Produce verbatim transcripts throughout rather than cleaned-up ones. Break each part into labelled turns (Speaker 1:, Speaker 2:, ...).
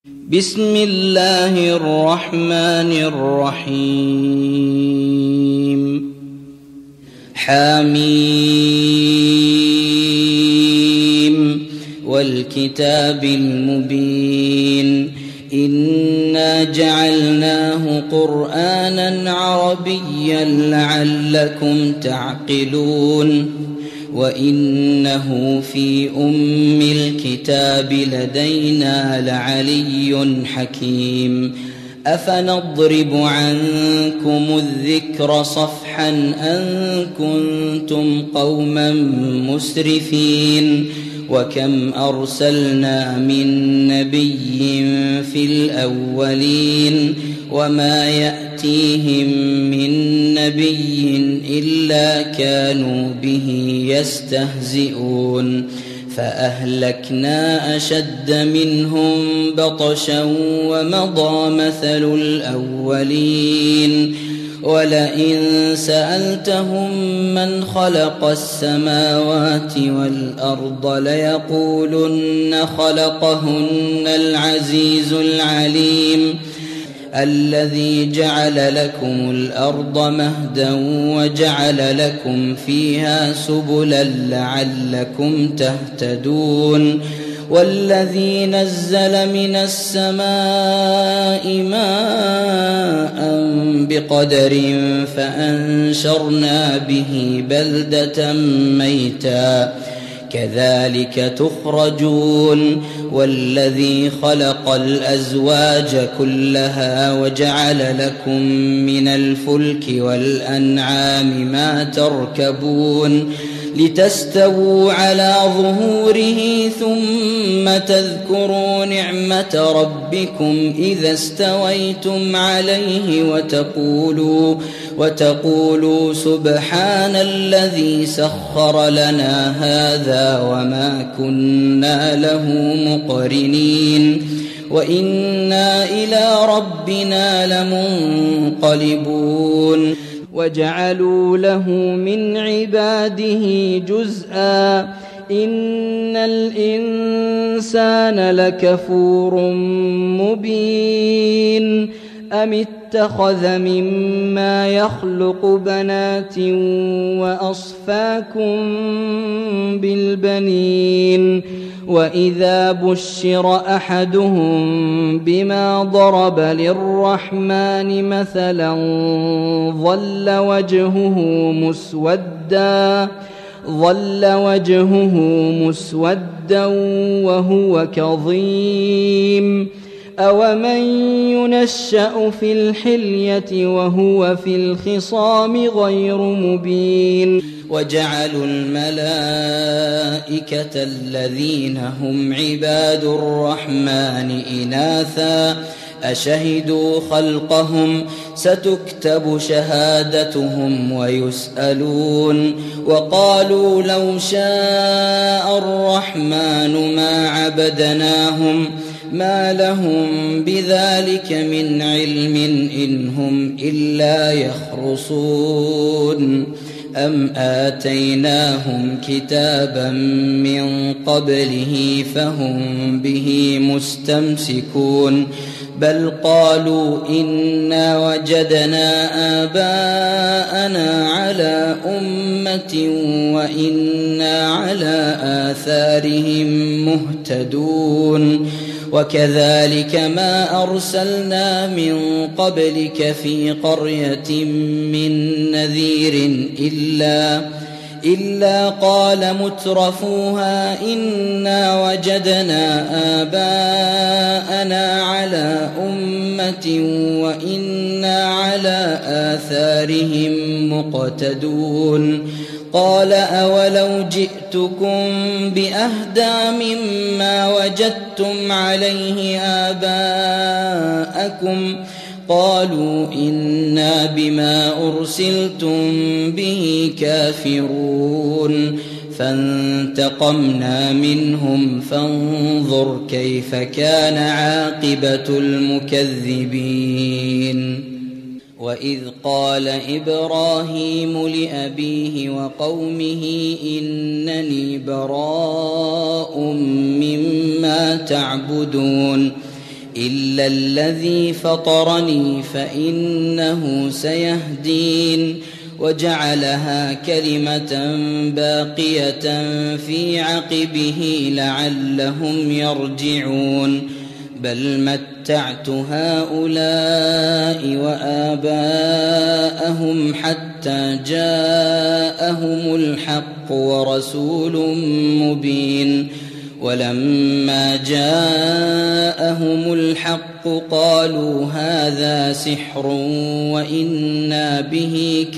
Speaker 1: بسم الله الرحمن الرحيم. حميم والكتاب المبين إنا جعلناه قرآنا عربيا لعلكم تعقلون وإنه في أم الكتاب لدينا لعلي حكيم. أفنضرب عنكم الذكر صفحا أن كنتم قوما مسرفين وكم أرسلنا من نبي في الأولين وما يأتيهم من نبي إلا كانوا به يستهزئون فأهلكنا أشد منهم بطشا ومضى مثل الأولين ولئن سألتهم من خلق السماوات والأرض ليقولن خلقهن العزيز العليم الذي جعل لكم الأرض مهدا وجعل لكم فيها سبلا لعلكم تهتدون والذي نزل من السماء ماء بقدر فأنشرنا به بلدة ميتا كذلك تخرجون والذي خلق الأزواج كلها وجعل لكم من الفلك والأنعام ما تركبون لتستووا على ظهوره ثم تذكروا نعمة ربكم إذا استويتم عليه وتقولوا, وتقولوا سبحان الذي سخر لنا هذا وما كنا له مقرنين وإنا إلى ربنا لمنقلبون وجعلوا له من عباده جزءا إن الإنسان لكفور مبين أم اتخذ مما يخلق بنات وأصفاكم بالبنين وإذا بشر أحدهم بما ضرب للرحمن مثلا ظل وجهه مسودا ظل وجهه مسودا وهو كظيم أومن ينشأ في الحلية وهو في الخصام غير مبين وجعلوا الملائكة الذين هم عباد الرحمن إناثا أشهدوا خلقهم ستكتب شهادتهم ويسألون وقالوا لو شاء الرحمن ما عبدناهم ما لهم بذلك من علم إن هم إلا يخرصون أم آتيناهم كتابا من قبله فهم به مستمسكون بل قالوا إنا وجدنا آباءنا على أمة وإنا على آثارهم مهتدون وكذلك ما أرسلنا من قبلك في قرية من نذير إلا إلا قال مترفوها إنا وجدنا آباءنا على أمة وإنا على آثارهم مقتدون قال أولو جئتكم بأهدى مما وجدتم عليه آباءكم قالوا إنا بما أرسلتم به كافرون فانتقمنا منهم فانظر كيف كان عاقبة المكذبين وإذ قال إبراهيم لأبيه وقومه إنني براء مما تعبدون إلا الذي فطرني فإنه سيهدين وجعلها كلمة باقية في عقبه لعلهم يرجعون بل متعت هؤلاء وآباءهم حتى جاءهم الحق ورسول مبين ولما جاءهم الحق قالوا هذا سحر وإنا به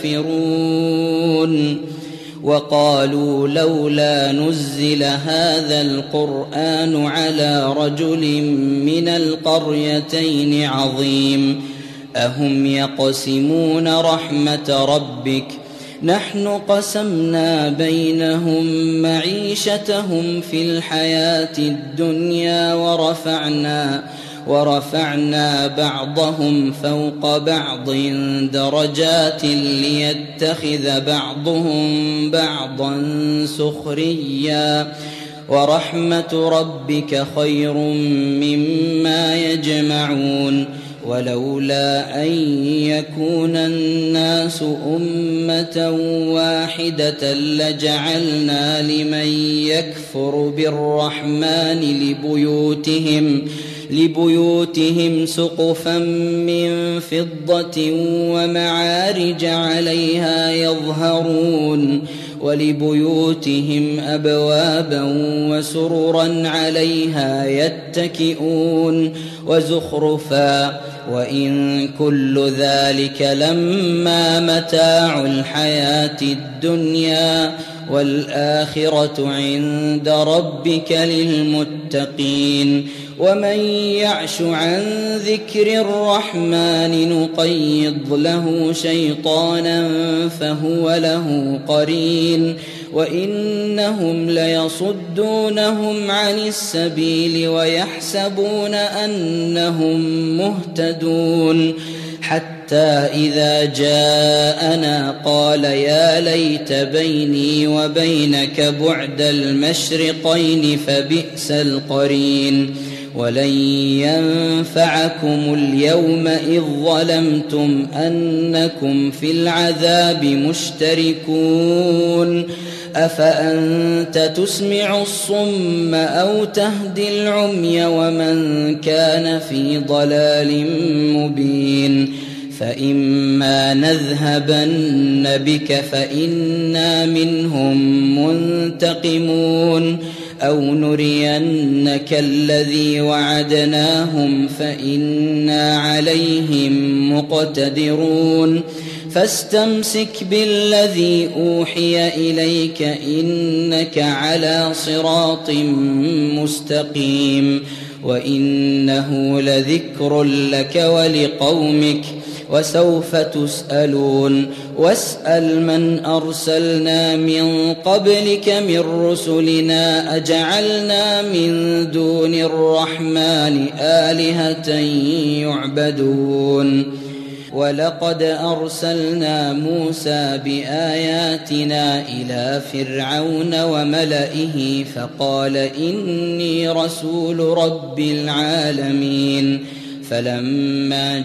Speaker 1: كافرون وقالوا لولا نزل هذا القرآن على رجل من القريتين عظيم أهم يقسمون رحمة ربك نحن قسمنا بينهم معيشتهم في الحياة الدنيا ورفعنا ورفعنا بعضهم فوق بعض درجات ليتخذ بعضهم بعضا سخريا ورحمة ربك خير مما يجمعون ولولا أن يكون الناس أمة واحدة لجعلنا لمن يكفر بالرحمن لبيوتهم لبيوتهم سقفا من فضة ومعارج عليها يظهرون ولبيوتهم أبوابا وسررا عليها يتكئون وزخرفا وإن كل ذلك لما متاع الحياة الدنيا والآخرة عند ربك للمتقين ومن يعش عن ذكر الرحمن نقيض له شيطانا فهو له قرين وإنهم ليصدونهم عن السبيل ويحسبون أنهم مهتدون حتى إذا جاءنا قال يا ليت بيني وبينك بعد المشرقين فبئس القرين ولن ينفعكم اليوم إذ ظلمتم أنكم في العذاب مشتركون أفأنت تسمع الصم أو تهدي العمي ومن كان في ضلال مبين فإما نذهبن بك فإنا منهم منتقمون أو نرينك الذي وعدناهم فإنا عليهم مقتدرون فاستمسك بالذي أوحي إليك إنك على صراط مستقيم وإنه لذكر لك ولقومك وسوف تسألون واسأل من أرسلنا من قبلك من رسلنا أجعلنا من دون الرحمن آلهة يعبدون ولقد أرسلنا موسى بآياتنا إلى فرعون وملئه فقال إني رسول رب العالمين فلما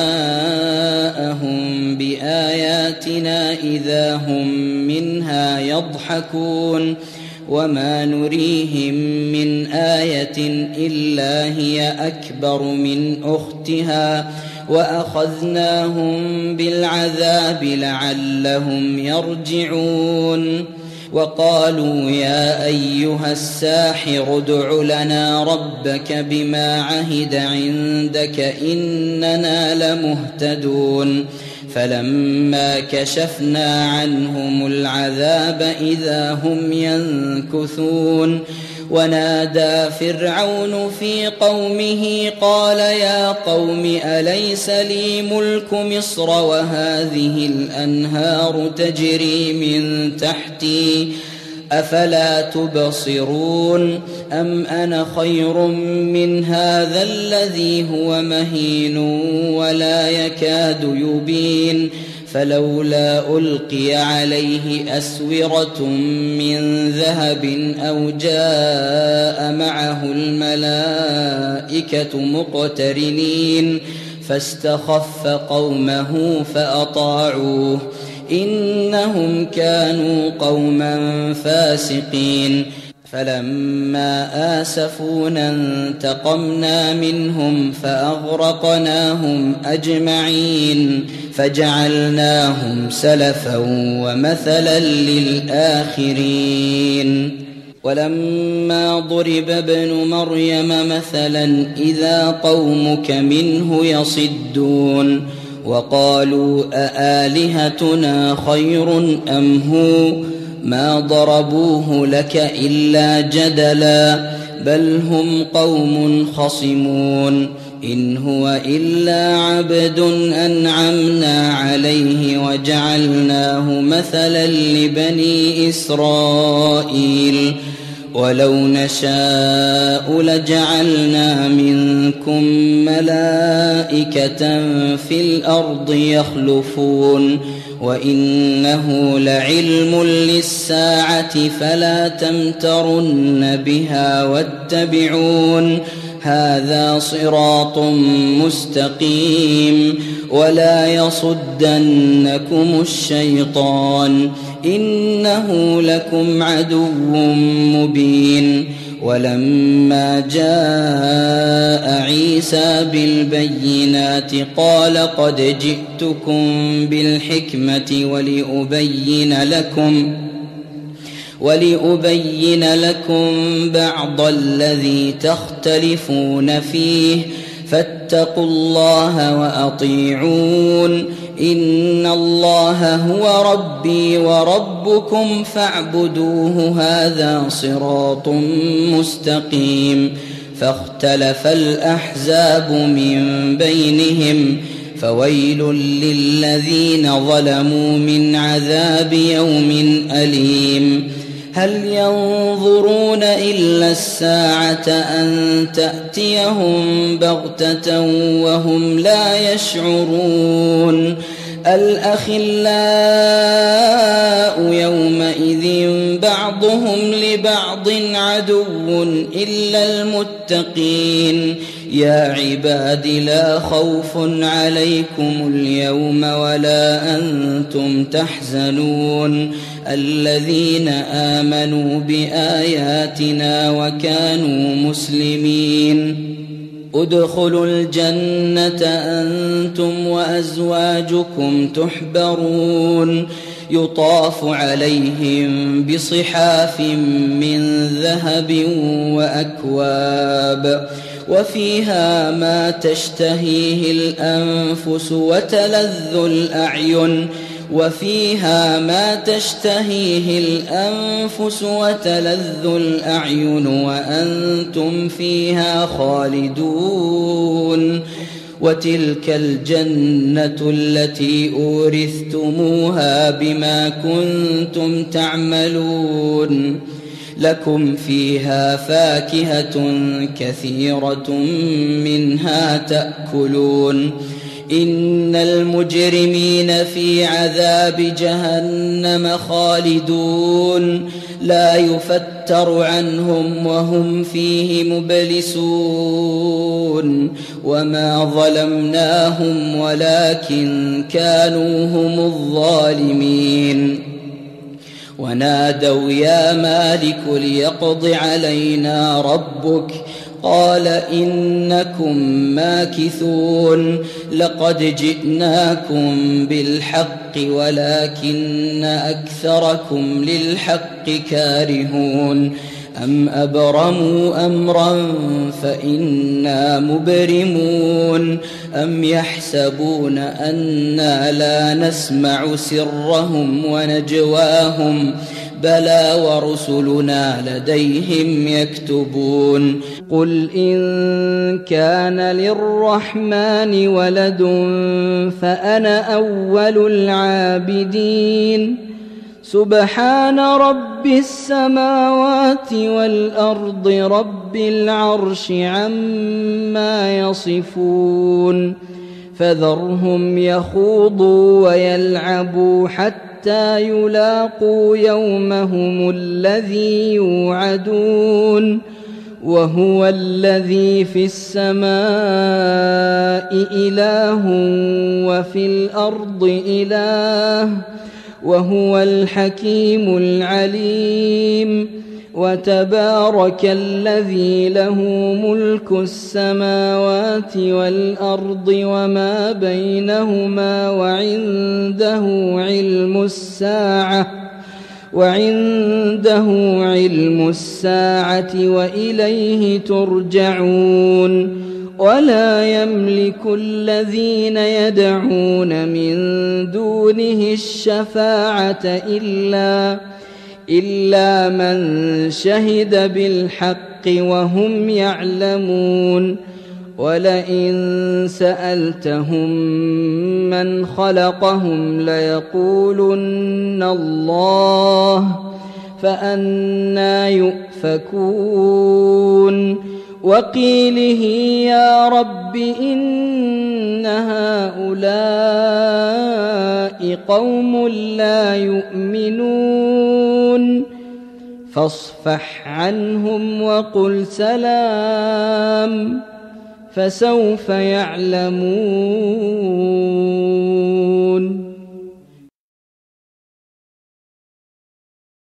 Speaker 1: جاءهم بآياتنا إذا هم منها يضحكون وما نريهم من آية إلا هي أكبر من أختها وأخذناهم بالعذاب لعلهم يرجعون وقالوا يا أيها الساحر ادع لنا ربك بما عهد عندك إننا لمهتدون فلما كشفنا عنهم العذاب إذا هم ينكثون ونادى فرعون في قومه قال يا قوم أليس لي ملك مصر وهذه الأنهار تجري من تحتي أفلا تبصرون أم أنا خير من هذا الذي هو مهين ولا يكاد يبين فلولا ألقي عليه أسورة من ذهب أو جاء معه الملائكة مقترنين فاستخف قومه فأطاعوه إنهم كانوا قوما فاسقين فلما آسفونا انتقمنا منهم فأغرقناهم أجمعين فجعلناهم سلفا ومثلا للآخرين ولما ضرب ابن مريم مثلا إذا قومك منه يصدون وقالوا أآلهتنا خير أم هو ما ضربوه لك إلا جدلا بل هم قوم خصمون إن هو إلا عبد أنعمنا عليه وجعلناه مثلا لبني إسرائيل ولو نشاء لجعلنا منكم ملائكة في الأرض يخلفون وإنه لعلم للساعة فلا تمترن بها واتبعون هذا صراط مستقيم ولا يصدنكم الشيطان إنه لكم عدو مبين ولما جاء عيسى بالبينات قال قد جئتكم بالحكمة ولأبين لكم ولأبين لكم بعض الذي تختلفون فيه فاتقوا الله وأطيعون إن الله هو ربي وربكم فاعبدوه هذا صراط مستقيم فاختلف الأحزاب من بينهم فويل للذين ظلموا من عذاب يوم أليم هل ينظرون إلا الساعة أن تأتيهم بغتة وهم لا يشعرون الأخلاء يومئذ بعضهم لبعض عدو إلا المتقين يا عباد لا خوف عليكم اليوم ولا أنتم تحزنون الذين آمنوا بآياتنا وكانوا مسلمين ادخلوا الجنة أنتم وأزواجكم تحبرون يطاف عليهم بصحاف من ذهب وأكواب وفيها ما تشتهيه الأنفس وتلذ الأعين وفيها ما تشتهيه الأنفس وتلذ الأعين وأنتم فيها خالدون وتلك الجنة التي أورثتموها بما كنتم تعملون لكم فيها فاكهة كثيرة منها تأكلون إن المجرمين في عذاب جهنم خالدون لا يفتر عنهم وهم فيه مبلسون وما ظلمناهم ولكن كانوا هم الظالمين ونادوا يا مالك ليقض علينا ربك قال إنكم ماكثون لقد جئناكم بالحق ولكن أكثركم للحق كارهون أم أبرموا أمرا فإنا مبرمون أم يحسبون أنا لا نسمع سرهم ونجواهم بلى ورسلنا لديهم يكتبون قل إن كان للرحمن ولد فأنا أول العابدين سبحان رب السماوات والأرض رب العرش عما يصفون فذرهم يخوضوا ويلعبوا حتى يلاقوا يومهم الذي يوعدون وهو الذي في السماء إله وفي الأرض إله وهو الحكيم العليم وتبارك الذي له ملك السماوات والأرض وما بينهما وعنده علم الساعة وعنده علم الساعة وإليه ترجعون ولا يملك الذين يدعون من دونه الشفاعة إلا إلا من شهد بالحق وهم يعلمون ولئن سألتهم من خلقهم ليقولن الله فأنى يؤفكون وقيله يا رب إن هؤلاء قوم لا يؤمنون فاصفح عنهم وقل سلام فسوف يعلمون.